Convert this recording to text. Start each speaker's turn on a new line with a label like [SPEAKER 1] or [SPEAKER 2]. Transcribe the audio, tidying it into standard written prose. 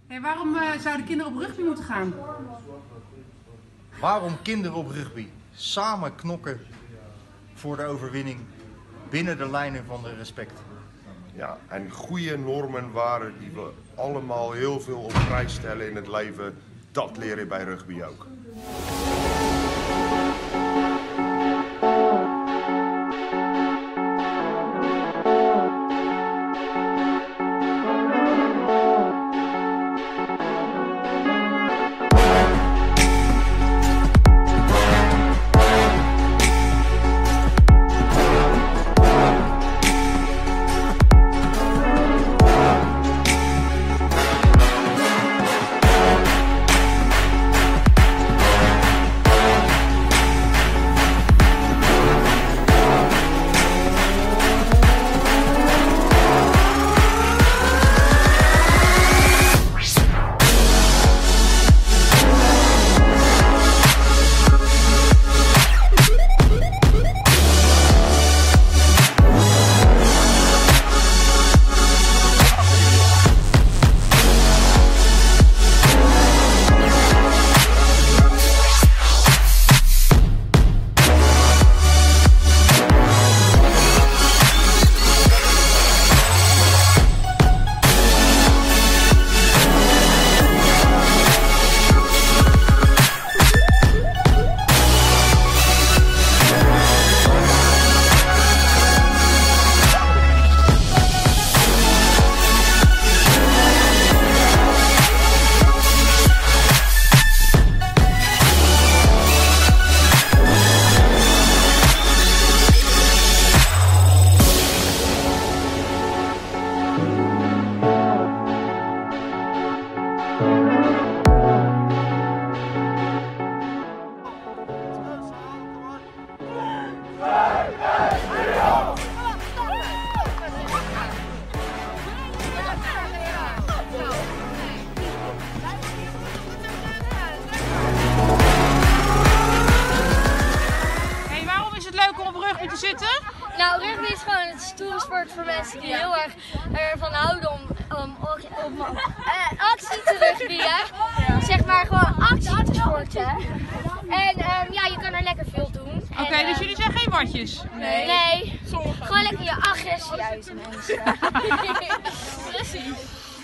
[SPEAKER 1] Hey, waarom zouden kinderen op rugby moeten gaan?
[SPEAKER 2] Waarom kinderen op rugby? Samen knokken voor de overwinning binnen de lijnen van de respect.
[SPEAKER 3] Ja, en goede normen, waarden die we allemaal heel veel op prijs stellen in het leven, dat leer je bij rugby ook.
[SPEAKER 1] Te zitten?
[SPEAKER 4] Nou, rugby is gewoon een stoere sport voor mensen die heel erg ervan houden om actie te rugbyen. Zeg maar gewoon actie te sporten. En ja, je kan er lekker veel doen.
[SPEAKER 1] Oké, dus jullie zijn geen watjes?
[SPEAKER 4] Nee. Gewoon lekker je agressie uiten, mensen.
[SPEAKER 1] Precies.